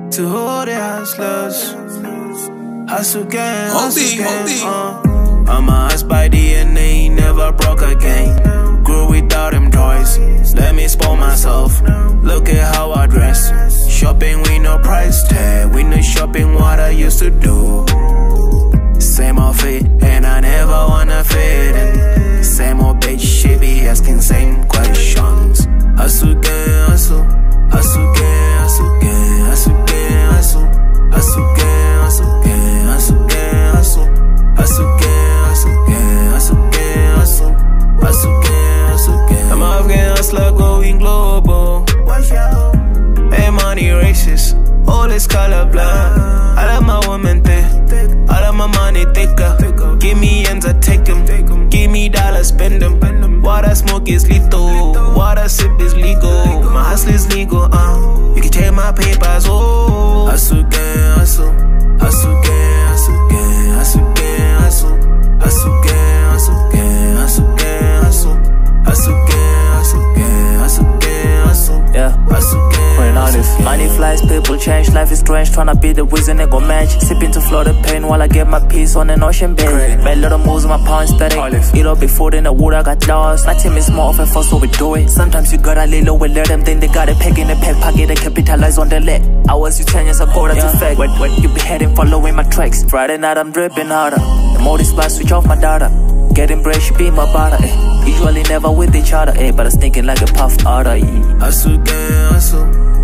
To all the hustlers, hustle gang, I'm a hus by DNA, never broke again. Grew without them toys, let me spoil myself. Look at how I dress, shopping with no price tag. We no shopping what I used to do. Same outfit, and I never wanna fit in. Same old bitch, she be asking same questions. Hustle gang, hustle, hustle gang, hustle gang, hustle gang, hustle, hustle gang, hustle gang, hustle gang, hustle, hustle gang, hustle gang, hustle gang, hustle, hustle gang, hustle gang. I'm a Afghan hustler going global. Hey, money racist, all this colorblind. I let my woman thick, I let my money thicker. Give me ends, I take them. Give me dollars, spend them. What I smoke is lethal, what I sip is legal. My hustle is legal, you can take my papers, oh. Hustle gang, hustle, hustle gang, hustle gang, hustle gang, hustle, hustle gang, hustle gang, hustle gang, hustle, hustle gang, hustle gang, hustle gang, hustle, yeah, hustle gang. Money flies, people change, life is strange. Tryna be the reason it gon' match. Sipping to floor the pain while I get my peace on an ocean bed. Made little moves in my pound steady. Eat up before in the wood, I got lost. My team is small, often fast, so we do it. Sometimes you gotta lay low and let them think they got it. Peg in the pack pocket and capitalize on the leg. Hours you change as a quarter to fake. When you be heading, following my tracks. Friday night I'm dripping harder. The more this spot, switch off my data. Getting bread, she be my butter, Usually never with each other, but I'm stinking like a puff otter, Hustle gang, hustle.